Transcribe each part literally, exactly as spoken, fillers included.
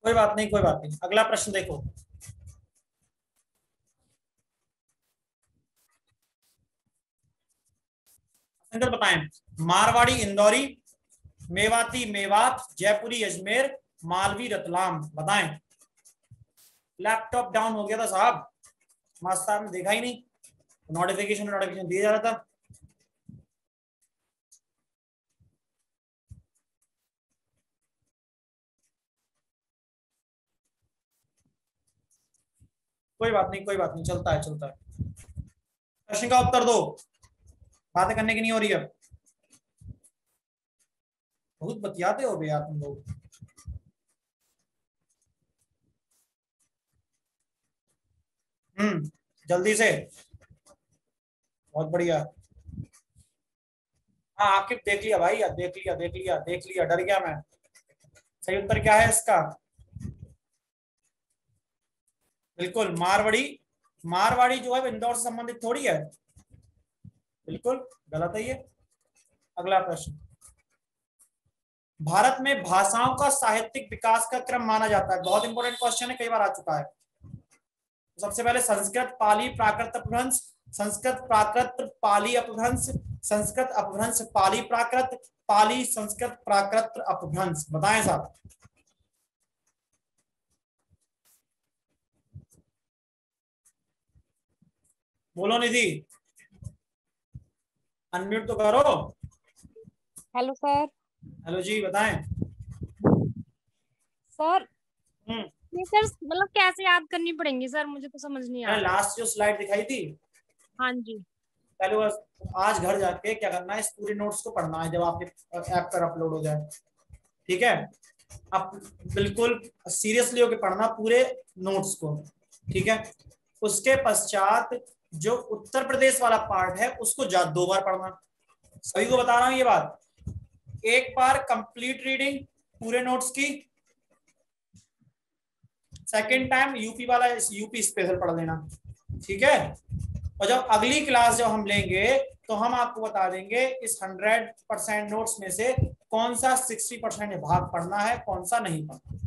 कोई बात नहीं, कोई बात नहीं। अगला प्रश्न देखो। संकल्प बताएं। मारवाड़ी इंदौरी, मेवाती मेवात, जयपुरी अजमेर, मालवी रतलाम। बताएं। लैपटॉप डाउन हो गया था साहब, मास्टर ने देखा ही नहीं, नोटिफिकेशन नोटिफिकेशन दिया जा रहा था। कोई बात नहीं, कोई बात नहीं, चलता है चलता है। प्रश्न का उत्तर दो, बातें करने की नहीं हो रही है। बहुत बतियाते हो भैया तुम लोग। हम्म जल्दी से, बहुत बढ़िया। हाँ आकिब देख लिया भाई, देख लिया देख लिया देख लिया, डर गया मैं। सही उत्तर क्या है इसका? बिल्कुल मारवाड़ी। मारवाड़ी जो है इंदौर से संबंधित थोड़ी है, बिल्कुल गलत है ये। अगला प्रश्न। भारत में भाषाओं का साहित्यिक विकास का क्रम माना जाता है, बहुत इंपॉर्टेंट क्वेश्चन है, कई बार आ चुका है। सबसे पहले संस्कृत पाली प्राकृत अपभ्रंश, संस्कृत प्राकृत पाली अपभ्रंश, संस्कृत अपभ्रंश पाली प्राकृत, पाली संस्कृत प्राकृत अपभ्रंश। बताएं साहब। बोलो निधि, अनम्यूट तो करो। Hello sir. हेलो जी, बताएं। सर हम्म ये सर मतलब कैसे याद करनी पड़ेंगी सर, मुझे तो समझ नहीं आ मैंने रहा। लास्ट जो स्लाइड दिखाई थी, हाँ जी। पहले बस आज घर जाके क्या करना है, इस पूरे नोट्स को पढ़ना है जब आपके ऐप पर अपलोड हो जाए, ठीक है? आप बिल्कुल सीरियसली होकर पढ़ना पूरे नोट्स को, ठीक है? उसके पश्चात जो उत्तर प्रदेश वाला पार्ट है उसको जा दो बार पढ़ना। सभी को बता रहा हूं ये बात। एक बार कंप्लीट रीडिंग पूरे नोट्स की, सेकेंड टाइम यूपी वाला यूपी स्पेशल पढ़ लेना, ठीक है? और जब अगली क्लास जब हम लेंगे तो हम आपको बता देंगे इस हंड्रेड परसेंट नोट्स में से कौन सा सिक्सटी परसेंट भाग पढ़ना है, कौन सा नहीं पढ़ना।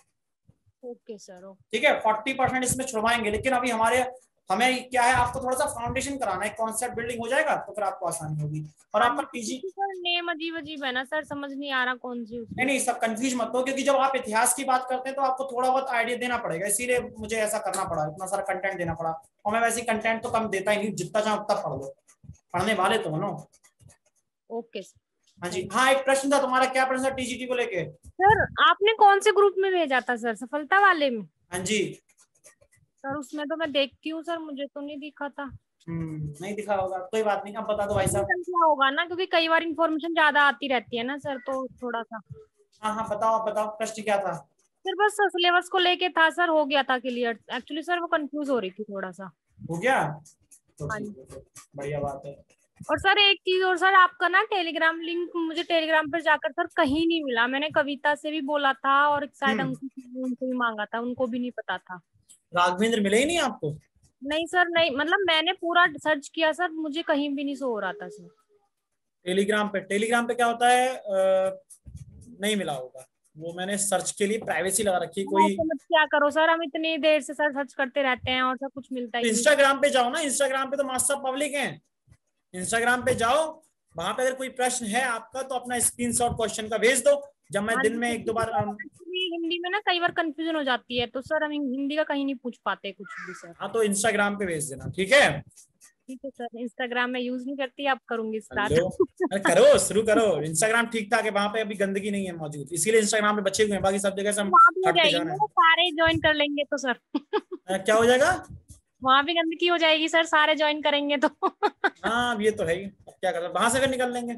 Okay sir. ठीक है, फोर्टी परसेंट इसमें छुड़वाएंगे, लेकिन अभी हमारे हमें क्या है, आपको थोड़ा सा फाउंडेशन कराना है, कॉन्सेप्ट बिल्डिंग हो जाएगा तो फिर आपको आसानी होगी। और हाँ आपका जी, पीजी सर नेम अजीब अजीब है ना सर, समझ नहीं आ रहा कौन सी नहीं उसमें। नहीं सब कंफ्यूज मत हो, क्योंकि जब आप इतिहास की बात करते हैं तो आपको थोड़ा बहुत आइडिया देना पड़ेगा, इसीलिए मुझे ऐसा करना पड़ा, इतना सारा कंटेंट देना पड़ा। और मैं वैसे कंटेंट तो कम देता ही नहीं, जितना चाहो उतना पढ़ लो, पढ़ने वाले तो बनो। Okay sir. हाँ जी, हाँ एक प्रश्न था तुम्हारा, क्या प्रश्न था टीजीटी को लेके? सर आपने कौन से ग्रुप में भेजा था सर, सफलता वाले में? हाँ जी। सर उसमें तो मैं देखती हूँ सर, मुझे तो नहीं दिखा था। हम्म नहीं दिखा होगा, कोई बात नहीं, अब बता दो भाई साहब। क्या होगा ना, क्योंकि कई बार इंफॉर्मेशन ज्यादा आती रहती है ना सर, तो थोड़ा सा। हाँ हाँ बताओ, आप बताओ प्रश्न क्या था? सर बस सिलेबस को लेके था सर, हो गया था क्लियर। एक्चुअली सर वो कंफ्यूज हो रही थी थोड़ा सा। हो गया तो हाँ ठीक जी। है, तो बढ़िया बात है। और सर एक चीज और सर, आपका ना टेलीग्राम लिंक मुझे टेलीग्राम पर जाकर सर कहीं नहीं मिला। मैंने कविता से भी बोला था और शायद हम्म अंकुश ने उनसे भी मांगा था, उनको भी नहीं पता था। राघवेंद्र मिले ही नहीं आपको? नहीं सर नहीं, मतलब मैंने पूरा सर्च किया सर, मुझे कहीं भी नहीं शो हो रहा था सर। टेलीग्राम पे, टेलीग्राम पे क्या होता है, आ, नहीं मिला होगा, वो मैंने सर्च के लिए प्राइवेसी लगा रखी हम कोई। ऐसे मत क्या करो सर, हम इतनी देर से सर सर्च करते रहते हैं और सब कुछ मिलता तो ही नहीं। इंस्टाग्राम पे जाओ ना, इंस्टाग्राम पे तो मास्टर पब्लिक है, इंस्टाग्राम पे जाओ, वहां पे अगर कोई प्रश्न है आपका तो अपना स्क्रीनशॉट क्वेश्चन का भेज दो, जब मैं हाँ दिन जी में सर, एक दो क्योंकि बार सर अम, एक्चुअली हिंदी में ना कई बार कंफ्यूजन हो जाती है, तो सर हम हिंदी का कहीं नहीं पूछ पाते कुछ भी सर। हाँ तो इंस्टाग्राम पे भेज देना, ठीक है? ठीक है सर, इंस्टाग्राम में यूज नहीं करती, अब करूंगी स्टार्ट। हेलो, अरे करो, शुरू करो। इंस्टाग्राम ठीक ठाक है, वहां पे अभी गंदगी नहीं है मौजूद, इसीलिए इंस्टाग्राम पे बचे हुए हैं, बाकी सब जगह से हम वहां भी हो हट के जाएगी जाना ना, है। वो सारे ज्वाइन कर लेंगे तो सर। अ, क्या हो जाएगा? वहां भी गंदगी हो जाएगी सर, सारे ज्वाइन करेंगे तो। हाँ अब ये तो है ही, अब क्या कर रहे वहां से अगर निकल लेंगे।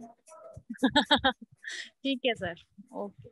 ठीक है सर। ओके।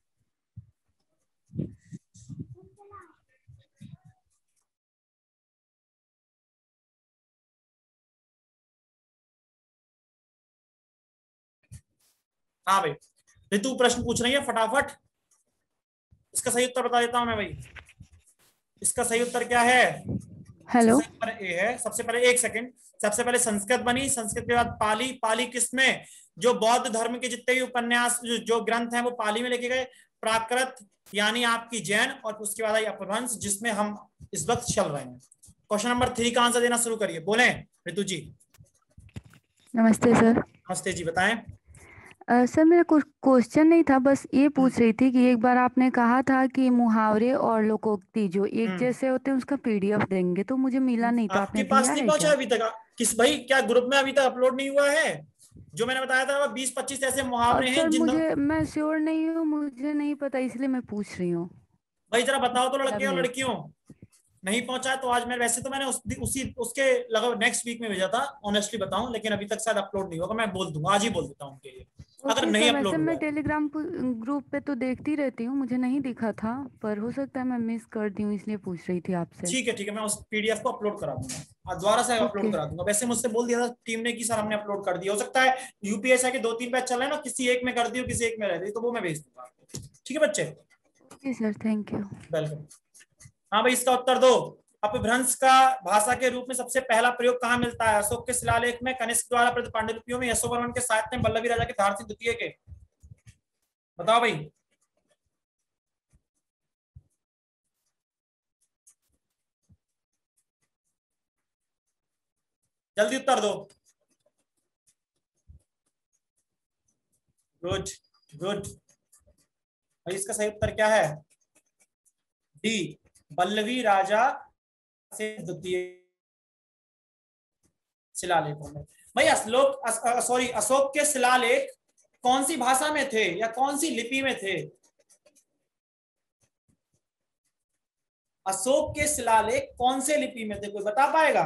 हाँ भाई, ऋतु प्रश्न पूछ रही है फटाफट, इसका सही उत्तर बता देता हूं मैं भाई। इसका सही उत्तर क्या है? इसका हेलो। सही उत्तर ए है। सबसे पहले एक सेकंड, सबसे पहले संस्कृत बनी, संस्कृत के बाद पाली, पाली किसमें? जो बौद्ध धर्म के जितने भी उपन्यास जो, जो ग्रंथ हैं वो पाली में लिखे गए। प्राकृत यानी आपकी जैन, और उसके बाद आई अपभ्रंश जिसमें हम इस वक्त चल रहे हैं। क्वेश्चन नंबर थ्री का आंसर देना शुरू करिए, बोले ऋतु जी। नमस्ते सर। नमस्ते जी, बताएं। uh, सर मेरा कुछ क्वेश्चन नहीं था, बस ये पूछ रही थी कि एक बार आपने कहा था कि मुहावरे और लोकोक्ति जो एक जैसे होते हैं उसका पीडीएफ देंगे, तो मुझे मिला नहीं था, आपके आपने पास दिया नहीं है पहुंचा क्या? अभी तक? किस भाई, क्या ग्रुप में अभी तक अपलोड नहीं हुआ है? जो मैंने बताया था वो बीस पच्चीस ऐसे मुहावरे हैं सर जिन मुझे, मैं श्योर नहीं हूँ, मुझे नहीं पता, इसलिए मैं पूछ रही हूँ। भाई जरा बताओ तो लड़के और मिनट लड़कियों, नहीं पहुंचा तो आज मैं, वैसे तो मैंने उस, उसी उसके लगभग नेक्स्ट वीक में भेजा था, ऑनेस्टली बताऊं, लेकिन अभी तक शायद अपलोड नहीं होगा। मैं बोल दूंगा, आज ही बोल देता हूं उनके लिए, अगर ओके नहीं सर, अपलोड वैसे हुआ मैं है। टेलीग्राम ग्रुप पे तो देखती रहती हूँ, मुझे नहीं दिखा था, पर हो सकता है मैं मिस कर दी हूँ, इसलिए पूछ रही थी आपसे। ठीक है ठीक है, मैं उस पीडीएफ को अपलोड करा दूंगा, आज दोबारा से अपलोड ओके करा दूंगा। वैसे मुझसे बोल दिया था टीम ने कि सर हमने अपलोड कर दिया, हो सकता है यूपीएससी के दो तीन बैच चल रहे हैं ना, किसी एक में कर दी हो, किसी एक में रह गई, तो वो मैं भेज दूंगा आपको। ठीक है बच्चे, okay sir, thank you. Welcome. हाँ भाई, इसका उत्तर दो। अपभ्रंश का भाषा के रूप में सबसे पहला प्रयोग कहाँ मिलता है? अशोक के शिलालेख में, कनिष्क द्वारा प्रदत्त पांडुलिपियों में, यशोवर्मन के साहित्य में, बल्लभी राजा के धारसिंह द्वितीय के। बताओ भाई। जल्दी उत्तर दो। गुड गुड भाई, इसका सही उत्तर क्या है? डी, बल्लभी राजा से द्वितीय शिलालेखों में। भाई अश्लोक सॉरी अशोक के शिलालेख कौन सी भाषा में थे या कौन सी लिपि में थे? अशोक के शिलालेख कौन से लिपि में थे, कोई बता पाएगा?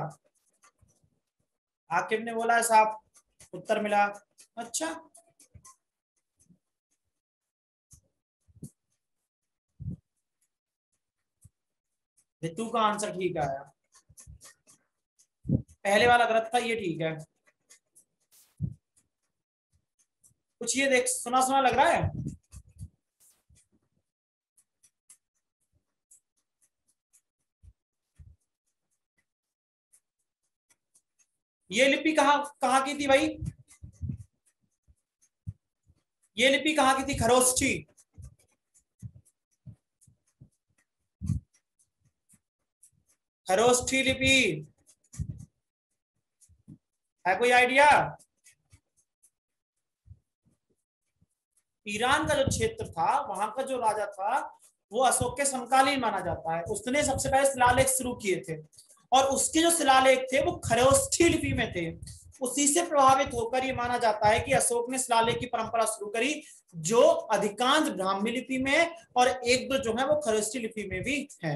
आकिब ने बोला है साहब, उत्तर मिला। अच्छा, ऋतु का आंसर ठीक आया, पहले वाला गलत था, ये ठीक है। कुछ ये देख, सुना सुना लग रहा है। ये लिपि कहां कहां की थी भाई? ये लिपि कहां की थी? खरोष्ठी। खरोष्ठी लिपि है, कोई आइडिया? ईरान का जो क्षेत्र था, वहां का जो राजा था वो अशोक के समकालीन माना जाता है, उसने सबसे पहले शिलालेख शुरू किए थे, और उसके जो शिलालेख थे वो खरोष्ठी लिपि में थे। उसी से प्रभावित होकर ये माना जाता है कि अशोक ने शिलालेख की परंपरा शुरू करी, जो अधिकांश ब्राह्मी लिपि में और एक दो जो है वो खरोष्ठी लिपि में भी है।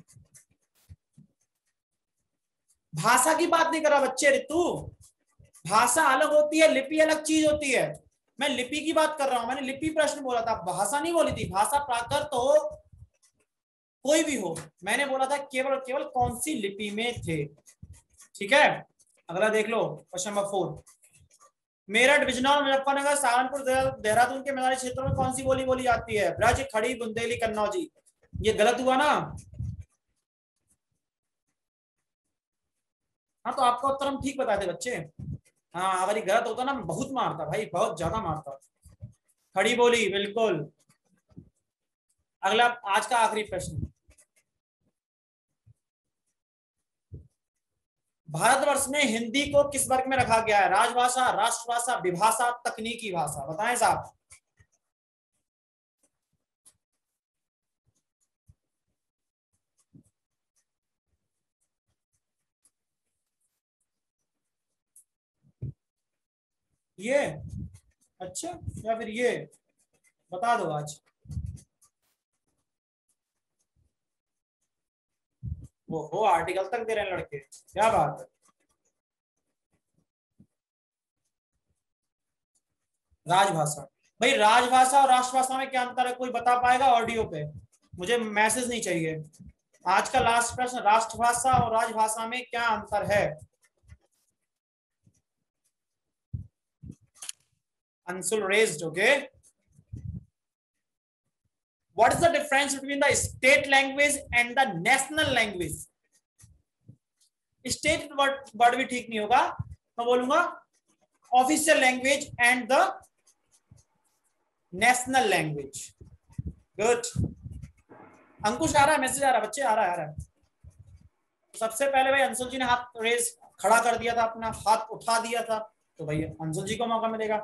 भाषा की बात नहीं कर रहा बच्चे, ऋतु, भाषा अलग होती है, लिपि अलग चीज होती है। मैं लिपि की बात कर रहा हूं, मैंने लिपि प्रश्न बोला था, भाषा नहीं बोली थी। भाषा प्राकृत हो, कोई भी हो, मैंने बोला था केवल केवल कौन सी लिपि में थे। ठीक है, अगला देख लो, question number four. Meerut, Bijnor, Muzaffarnagar, Saharanpur, Dehradun के मैदानी क्षेत्रों में कौन सी बोली बोली जाती है? ब्रज, खड़ी, बुंदेली, कन्नौजी। ये गलत हुआ ना? हाँ, तो आपका उत्तर हम ठीक बताते बच्चे। हाँ, अगर ये गलत होता ना, मैं बहुत मारता भाई, बहुत ज्यादा मारता। खड़ी बोली, बिल्कुल। अगला, आज का आखिरी प्रश्न। भारतवर्ष में हिंदी को किस वर्ग में रखा गया है? राजभाषा, राष्ट्रभाषा, विभाषा, तकनीकी भाषा। बताएं साहब। ये अच्छा या फिर ये, बता दो आज। वो हो, आर्टिकल तक दे रहे हैं लड़के, क्या बात है। राजभाषा। भाई राजभाषा और राष्ट्रभाषा में क्या अंतर है, कोई बता पाएगा ऑडियो पे? मुझे मैसेज नहीं चाहिए। आज का लास्ट प्रश्न, राष्ट्रभाषा और राजभाषा में क्या अंतर है? Ansul raised, okay. What is the difference between the state language and the national language? State word word भी ठीक नहीं होगा, मैं बोलूंगा official language and the national language. Good. Ankush आ रहा है, मैसेज आ रहा है बच्चे, आ रहा है आ रहा है। सबसे पहले भाई अंशुल जी ने हाथ रेज खड़ा कर दिया था, अपना हाथ उठा दिया था, तो भाई अंशुल जी को मौका मिलेगा।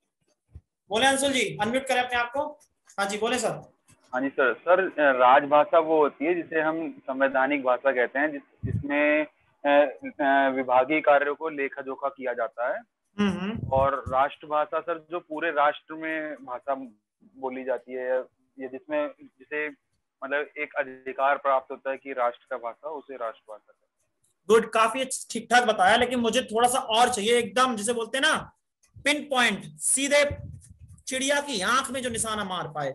बोले अंशुल जी, अनम्यूट करें अपने आप को। हाँ जी बोले सर। हाँ जी सर। सर राजभाषा वो होती है जिसे हम संवैधानिक भाषा कहते हैं, जिस जिसमें विभागीय कार्यों को लेखा जोखा किया जाता है। और राष्ट्रभाषा सर जो पूरे राष्ट्र में भाषा बोली जाती है, ये जिसमें जिसे मतलब एक अधिकार प्राप्त होता है कि राष्ट्र का भाषा, उसे राष्ट्रभाषा। गुड, काफी ठीक ठाक बताया, लेकिन मुझे थोड़ा सा और चाहिए, एकदम जिसे बोलते हैं ना पिन पॉइंट, सीधे चिड़िया की आंख में जो निशाना मार पाए।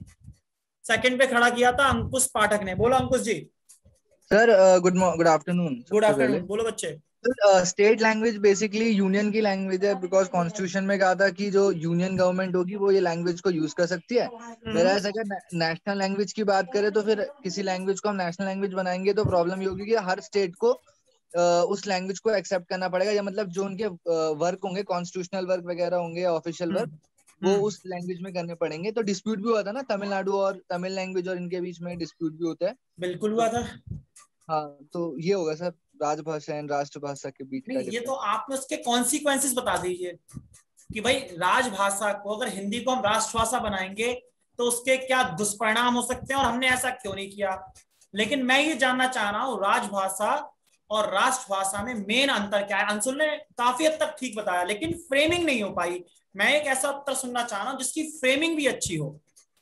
सेकंड पे खड़ा किया था अंकुश पाठक ने। बोलो Ankush ji. Sir good good afternoon. Good afternoon, बोलो बच्चे। स्टेट लैंग्वेज बेसिकली यूनियन की लैंग्वेज है, बिकॉज कॉन्स्टिट्यूशन में कहा था कि जो यूनियन गवर्नमेंट होगी वो ये लैंग्वेज को यूज कर सकती है। मेरा ऐसा अगर नेशनल लैंग्वेज की बात करें तो फिर किसी लैंग्वेज को हम नेशनल लैंग्वेज बनाएंगे तो प्रॉब्लम ये होगी कि हर स्टेट को uh, उस लैंग्वेज को एक्सेप्ट करना पड़ेगा, या मतलब जो उनके वर्क uh, होंगे, कॉन्स्टिट्यूशनल वर्क वगैरह होंगे, ऑफिशियल वर्क, वो उस लैंग्वेज में करने पड़ेंगे। तो डिस्प्यूट भी हुआ था ना तमिलनाडु और तमिल लैंग्वेज और इनके बीच में डिस्प्यूट भी होता है। बिल्कुल हुआ था। हाँ, तो ये होगा सर राजभाषा एंड राष्ट्रभाषा के बीच का। ये तो आपने उसके कॉन्सिक्वेंसेस बता दीजिए कि भाई राजभाषा को अगर हिंदी को हम राष्ट्रभाषा बनाएंगे तो उसके क्या दुष्परिणाम हो सकते हैं और हमने ऐसा क्यों नहीं किया। लेकिन मैं ये जानना चाह रहा हूँ राजभाषा और राष्ट्रभाषा में मेन अंतर क्या है। अंशुल ने काफी हद तक ठीक बताया, लेकिन फ्रेमिंग नहीं हो पाई। मैं एक ऐसा उत्तर सुनना चाह रहा हूँ जिसकी फ्रेमिंग भी अच्छी हो।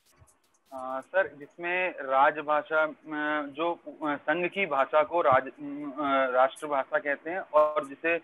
आ, सर जिसमें राजभाषा जो संघ की भाषा को राज राष्ट्रभाषा कहते हैं, और जिसे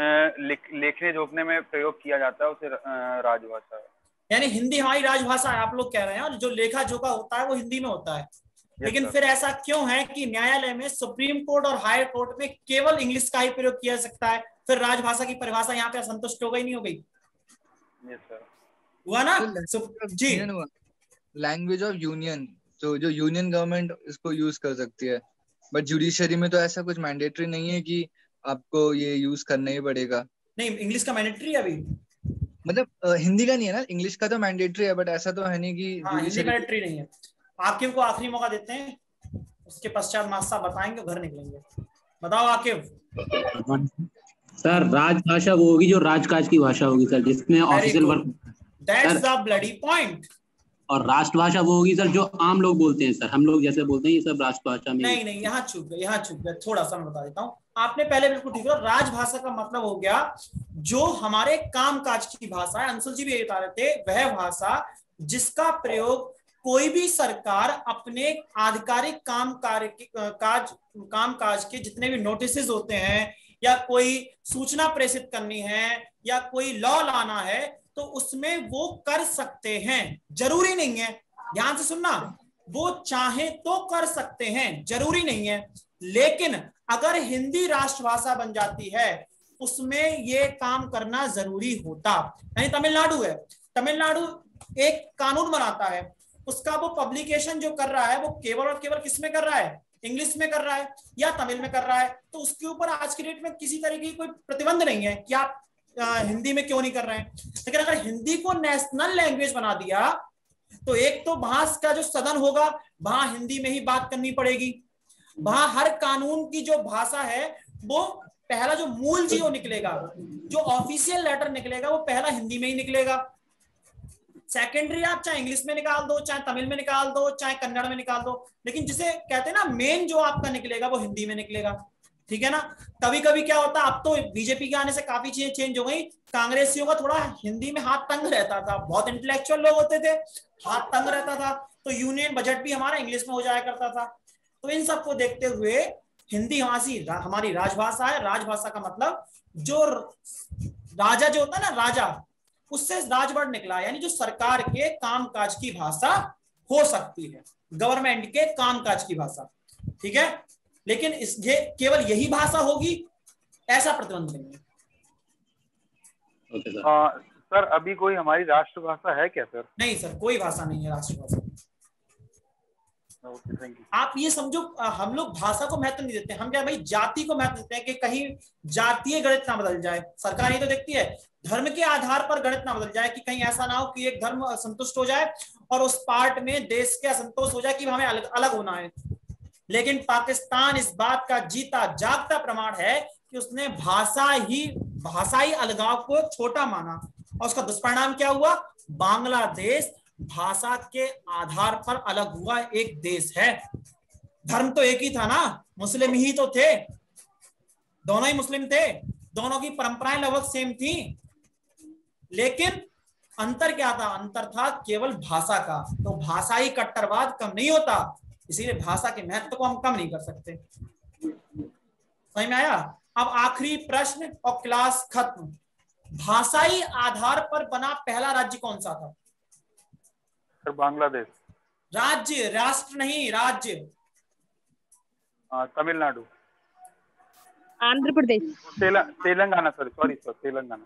लेखने जोखने में प्रयोग किया जाता है उसे राजभाषा है। यानी हिंदी हमारी राजभाषा है आप लोग कह रहे हैं, और जो लेखा जोखा होता है वो हिंदी में होता है। लेकिन फिर ऐसा क्यों है कि न्यायालय में, सुप्रीम कोर्ट और हायर कोर्ट में केवल इंग्लिश का ही प्रयोग किया जा सकता है? फिर राजभाषा की परिभाषा यहाँ पे असंतुष्ट हो गई, नहीं हो गई? Yes sir. हुआ ना जी। लैंग्वेज ऑफ यूनियन, तो जो यूनियन गवर्नमेंट इसको यूज कर सकती है, बट जुडिशरी में तो ऐसा कुछ मैंडेटरी नहीं है कि आपको ये यूज करना ही पड़ेगा। नहीं, इंग्लिश का मैंडेटरी है अभी, मतलब आ, हिंदी का नहीं है ना, इंग्लिश का तो मैंडेटरी है, बट ऐसा तो है नहीं कि हाँ, हिंदी मैंडेटरी नहीं है। आकिब को आखिरी मौका देते हैं, उसके पश्चात मास्टर बताएंगे, घर निकलेंगे। बताओ आकिब। सर राजभाषा वो होगी जो राजकाज की भाषा होगी सर, जिसमें official work. That's the bloody point. और राष्ट्रभाषा वो होगी सर जो आम लोग बोलते हैं सर, हम लोग जैसे बोलते हैं, ये सब राष्ट्रभाषा में। नहीं नहीं, यहाँ चूक गए, यहाँ चूक गए। थोड़ा सा मैं बता देता हूँ। आपने पहले बिल्कुल ठीक है, राजभाषा का मतलब हो गया जो हमारे कामकाज की भाषा है। अंशुल जी भी ये बता रहे थे, वह भाषा जिसका प्रयोग कोई भी सरकार अपने आधिकारिक काम कार्य काज काम काज के जितने भी नोटिस होते हैं, या कोई सूचना प्रेषित करनी है, या कोई लॉ लाना है, तो उसमें वो कर सकते हैं। जरूरी नहीं है, ध्यान से सुनना, वो चाहे तो कर सकते हैं, जरूरी नहीं है। लेकिन अगर हिंदी राष्ट्रभाषा बन जाती है उसमें ये काम करना जरूरी होता। यानी तमिलनाडु है, तमिलनाडु एक कानून बनाता है, उसका वो पब्लिकेशन जो कर रहा है वो केवल और केवल किस में कर रहा है? इंग्लिश में कर रहा है या तमिल में कर रहा है, तो उसके ऊपर आज की डेट में किसी तरीके की कोई प्रतिबंध नहीं है कि आप आ, हिंदी में क्यों नहीं कर रहे हैं। लेकिन अगर हिंदी को नेशनल लैंग्वेज बना दिया तो एक तो वहां का जो सदन होगा वहां हिंदी में ही बात करनी पड़ेगी, वहां हर कानून की जो भाषा है वो पहला जो मूल जीओ निकलेगा, जो ऑफिशियल लेटर निकलेगा, वो पहला हिंदी में ही निकलेगा। सेकेंडरी आप चाहे इंग्लिश में निकाल दो, चाहे तमिल में निकाल दो, चाहे कन्नड़ में निकाल दो, लेकिन जिसे कहते हैं ना मेन जो आपका निकलेगा वो हिंदी में निकलेगा। ठीक है ना। कभी कभी क्या होता है, अब तो बीजेपी के आने से काफी चीजें चेंज हो गई, कांग्रेसियों का थोड़ा हिंदी में हाथ तंग रहता था, बहुत इंटेलेक्चुअल लोग होते थे, हाथ तंग रहता था, तो यूनियन बजट भी हमारा इंग्लिश में हो जाया करता था। तो इन सबको देखते हुए हिंदी हमारी हमारी राजभाषा है। राजभाषा का मतलब जो राजा जो होता है ना, राजा, उससे राजवर्ड निकला, यानी जो सरकार के कामकाज की भाषा हो सकती है, गवर्नमेंट के कामकाज की भाषा। ठीक है, लेकिन इस ये केवल यही भाषा होगी ऐसा प्रतिबंध नहीं है। okay, sir. आ, सर अभी कोई हमारी राष्ट्रभाषा है क्या सर? नहीं सर, कोई भाषा नहीं है राष्ट्रभाषा। आप ये समझो, हम लोग भाषा को महत्व नहीं देते, हम क्या भाई जाति को महत्व देते हैं कि कहीं जातीय गणित ना बदल जाए। सरकार ये तो देखती है धर्म के आधार पर गणित ना बदल जाए, कि कहीं ऐसा ना हो कि एक धर्म असंतुष्ट हो जाए और उस पार्ट में देश के असंतोष हो जाए कि हमें अलग अलग होना है। लेकिन पाकिस्तान इस बात का जीता जागता प्रमाण है कि उसने भाषा ही भाषाई अलगाव को छोटा माना, और उसका दुष्परिणाम क्या हुआ? बांग्लादेश भाषा के आधार पर अलग हुआ एक देश है। धर्म तो एक ही था ना, मुस्लिम ही तो थे, दोनों ही मुस्लिम थे, दोनों की परंपराएं लगभग सेम थी, लेकिन अंतर क्या था? अंतर था केवल भाषा का। तो भाषाई कट्टरवाद कम नहीं होता, इसीलिए भाषा के महत्व को हम कम नहीं कर सकते। समझ में आया? अब आखिरी प्रश्न और क्लास खत्म। भाषाई आधार पर बना पहला राज्य कौन सा था? सर बांग्लादेश। राज्य, राष्ट्र नहीं, राज्य। तमिलनाडु। आंध्र प्रदेश। तेल, Telangana sir, sorry sir, Telangana.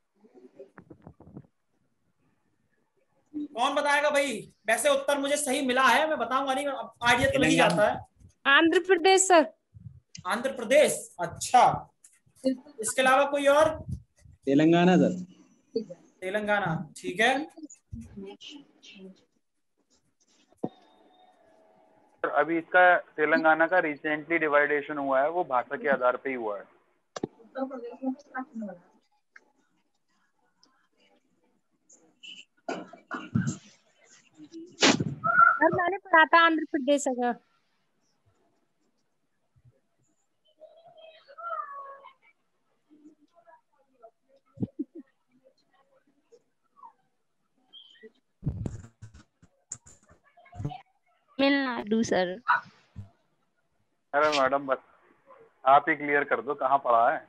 कौन बताएगा भाई? वैसे उत्तर मुझे सही मिला है, मैं बताऊंगा नहीं, आइडिया तो नहीं जाता है। आंध्र प्रदेश सर। आंध्र प्रदेश, अच्छा। इसके अलावा कोई और? तेलंगाना सर। तेलंगाना, ठीक है। अभी इसका तेलंगाना का रिसेंटली डिवाइडेशन हुआ है, वो भाषा के आधार पे ही हुआ है। सर मैंने पढ़ा था आंध्र प्रदेश अगर। तमिलनाडु सर। अरे मैडम बस आप ही क्लियर कर दो कहाँ पढ़ा है।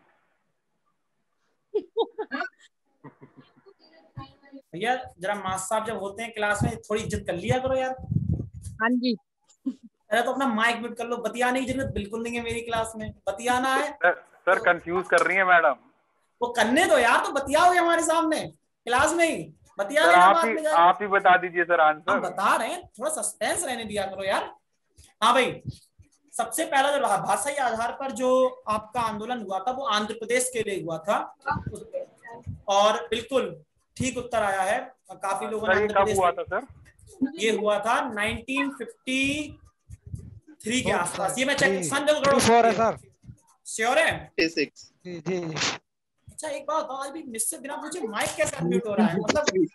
भैया जरा मास्टर साहब जब होते हैं क्लास में थोड़ी इज्जत कर लिया करो यार। हाँ जी। अरे तो अपना माइक म्यूट कर लो, बतियाने की जरूरत बिल्कुल नहीं है मेरी क्लास में, बतियाना है। सर, सर कंफ्यूज कर रही है मैडम। वो करने दो यार, तो बतियाओगे हमारे सामने क्लास में ही, बतिया सर आप ही आप ही बता दीजिए सर आंसर। हम बता रहे हैं, थोड़ा सस्पेंस रहने दिया करो यार। हाँ भाई, सबसे पहला जो भाषाई आधार पर जो आपका आंदोलन हुआ था वो आंध्र प्रदेश के लिए हुआ था, और बिल्कुल ठीक उत्तर आया है। काफी लोगों ने आंध्र प्रदेश हुआ था सर? ये हुआ था नाइनटीन फिफ्टी थ्री के आसपास। ये मैं चेक सन करो सर। श्योर है? जी जी। अच्छा एक बात बताओ, आज भी मिस्टर बिना पूछे माइक कैसे अनम्यूट हो रहा है? मतलब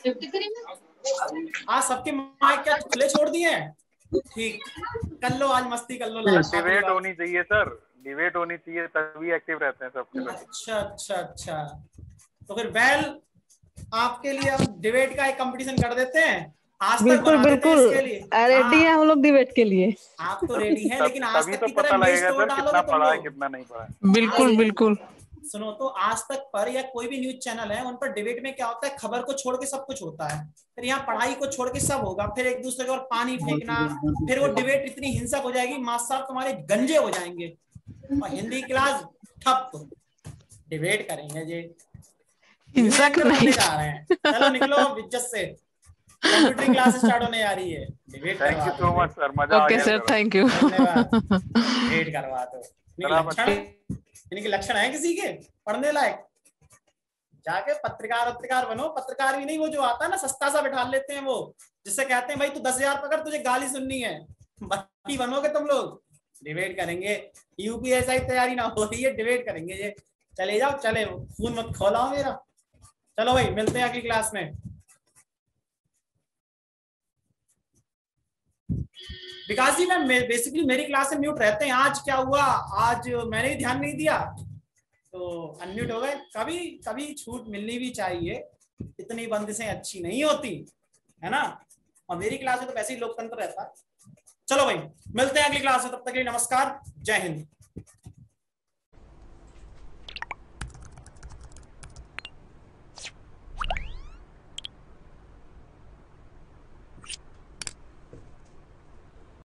आज सबके माइक क्या खुले छोड़ दिए हैं? ठीक, कर लो आज मस्ती कर लो। डिबेट होनी चाहिए सर, डिबेट होनी चाहिए तभी एक्टिव रहते हैं सब। अच्छा अच्छा अच्छा, तो फिर वेल आपके लिए हम डिबेट का एक कंपटीशन कर देते हैं। आज तक बना देते हैं इसके लिए। रेडी है हम लोग डिबेट के लिए। आप तो रेडी हैं, लेकिन आज तक की तरह मेज तोड़ डालोगे तुम लोग। कितना नहीं पढ़ा है। बिल्कुल बिल्कुल। सुनो तो, आज तक पर या कोई भी न्यूज चैनल है उन पर डिबेट में क्या होता है, खबर को छोड़ के सब कुछ होता है, फिर यहाँ पढ़ाई को छोड़ के सब होगा, फिर एक दूसरे के और पानी फेंकना, फिर वो डिबेट इतनी हिंसक हो जाएगी, मास्टर साहब तुम्हारे गंजे हो जाएंगे, और हिंदी क्लास ठप। डिबेट करेंगे जी, हिंसक नहीं जा रहे हैं। चलो निकलो इज्जत से, कंप्यूटर क्लास स्टार्ट होने आ रही है। Debate thank you so much sir, मजा आ गया। Okay sir, thank you. Debate करवा दो। इनके लक्षण है किसी के पढ़ने लायक? जाके पत्रकार पत्रकार बनो। पत्रकार भी नहीं, वो जो आता है ना सस्ता सा बिठा लेते हैं, वो जिससे कहते हैं भाई तू दस हजार पकड़, तुझे गाली सुननी है, बत्ती बनोगे तुम लोग। डिबेट करेंगे, यूपीएसआई तैयारी ना हो रही है, डिबेट करेंगे ये। चले जाओ, चले, खून मत खोलाओ मेरा। चलो भाई मिलते हैं अगली क्लास में। विकास जी, मैं बेसिकली मेरी क्लास में म्यूट रहते हैं। आज क्या हुआ, आज मैंने ही ध्यान नहीं दिया तो अनम्यूट हो गए। कभी कभी छूट मिलनी भी चाहिए, इतनी बंदिशें अच्छी नहीं होती है ना। और मेरी क्लास में तो वैसे ही लोकतंत्र रहता है। चलो भाई मिलते हैं अगली क्लास में, तब तक के लिए नमस्कार, जय हिंद।